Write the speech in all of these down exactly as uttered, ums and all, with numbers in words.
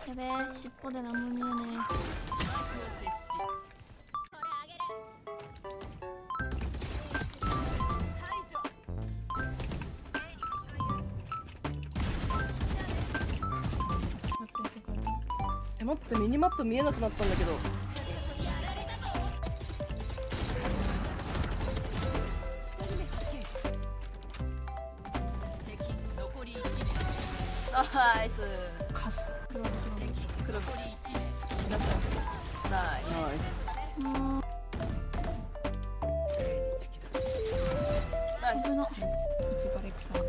やべえ、尻尾で何も見えねえ。待って、ミニマップ見えなくなったんだけど。 ナイス。 カス黒黒黒黒ナイス。 ナイス。 もうナイス。 危な一バレクサ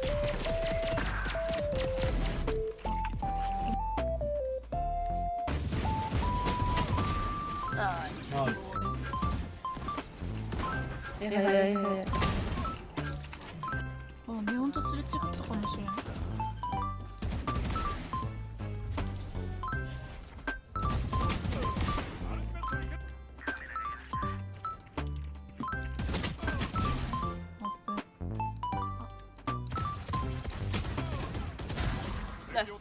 ナイス。 ナイス。 いやいやいやいや。 あ、ネオンとすれ違ったかもしれない。 ナイス。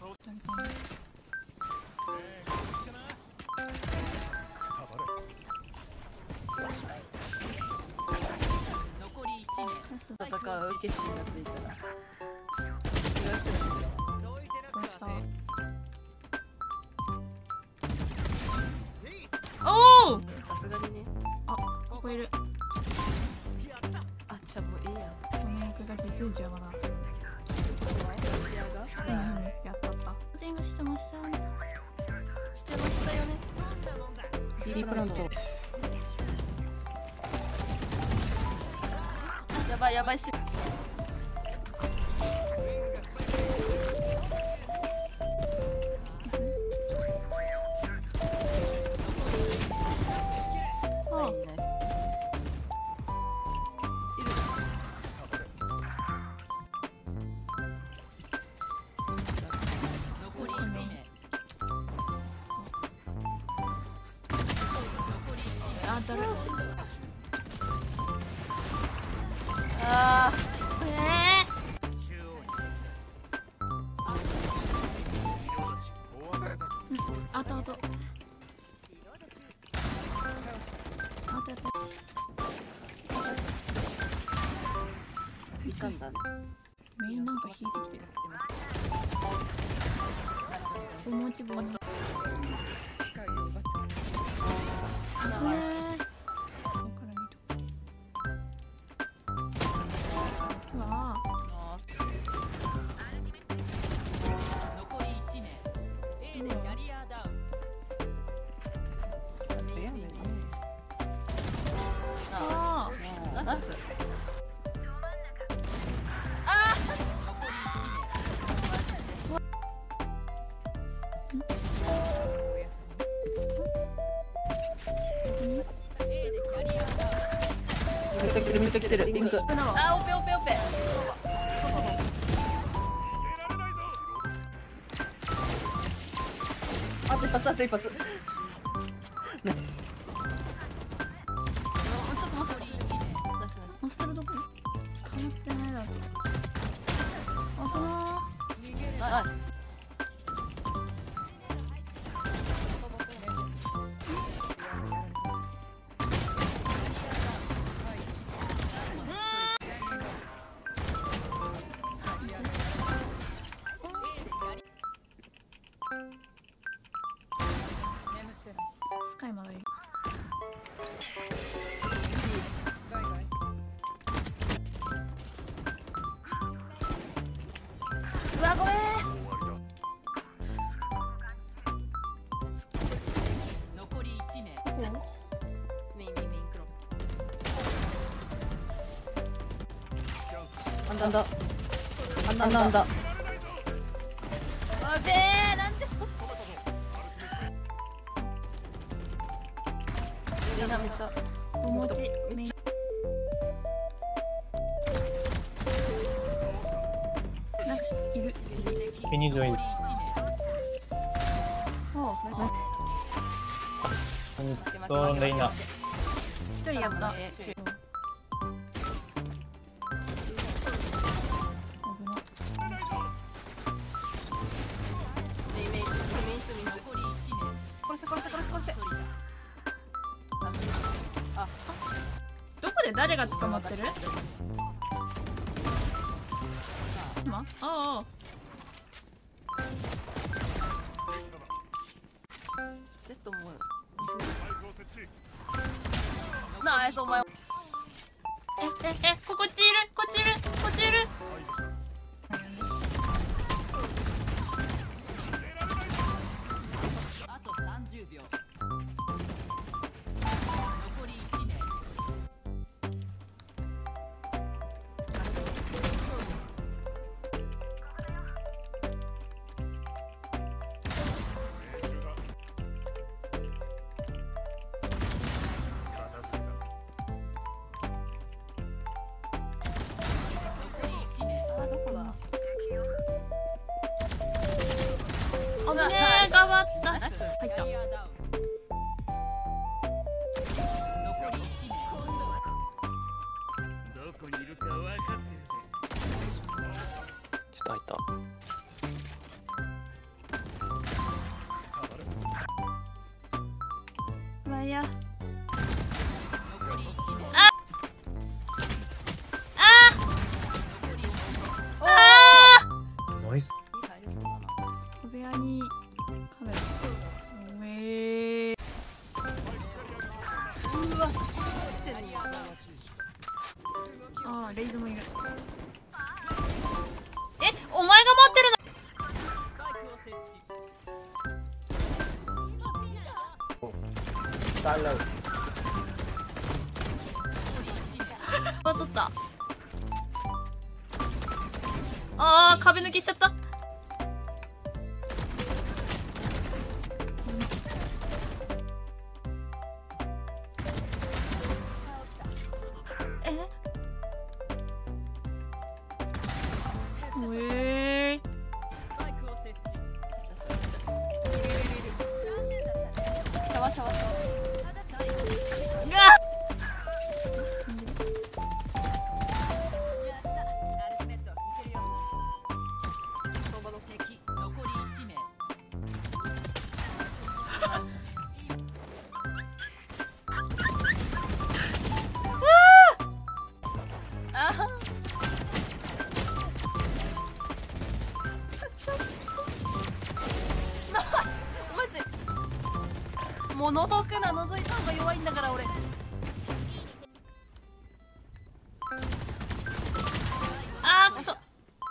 戦う決心がついたら違う人にするよ。 どうしたおおさすがにね。 あ、ここいる。 あっちゃもういいやん。 この奥が実邪魔だ。うん、やったった。リングしてましたよね。 してましたよね。 Bプラント。 やばいやばいし。 あ、誰だ。 あええー。あとあと。あとやった。 いたんだね。 メインなんか引いてきてる。お餅棒。近いよ。 ナイス。 ミット来てるミット来てるリンク。 あ、オペオペオペ。 あと一発あと一発。ね。 ちょっともうちょっと。 モンストルどこ？捕まってないだろ。危なー。 ナイス。 スカイまだいる。 うわ、ごめん。残りいち名。メインメインメイン黒。 あんだあんだあんだあんだあんだ。 あべー、なんでそこ。みんなめっちゃお餅メイン。なんかいる。 ピニジョイ。 おう、 うんとレイナ。 一人やった。 メインメインメインメイン誰が捕まってる？まああ。 ジェットもナイスお前。 えええここっちいるこっちいるこっちいる。 あとさんじゅうびょう。残りいち名。残りいち名。 あ、どこだ。 あぶねえ頑張った。入った。 キャリアダウン。残りいち名。 どこにいるか分かってるぜ。 ちょっと入った。 まあいいや。 残りいち名。 あナイス。 入れそうだな。 小部屋にカメラ。うえー。 うわ。 ああレイズもいる。えお前が持ってるの？ スパイクを設置。 スターラウト。 あ取った。あー壁抜きしちゃった。えうえースパイクを設置。 シャワシャワシャワ。 最後に。 が死んでる。 やった。アルティメットいけるよ。 相場の敵残りいち名。 あは。マジもう覗くな、覗いた方が弱いんだから俺。 あーくそ。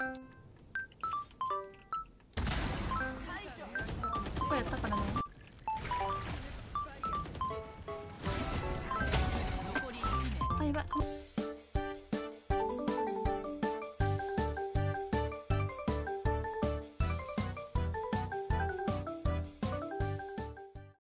ここやったからね。 残りいち名。 あやばい。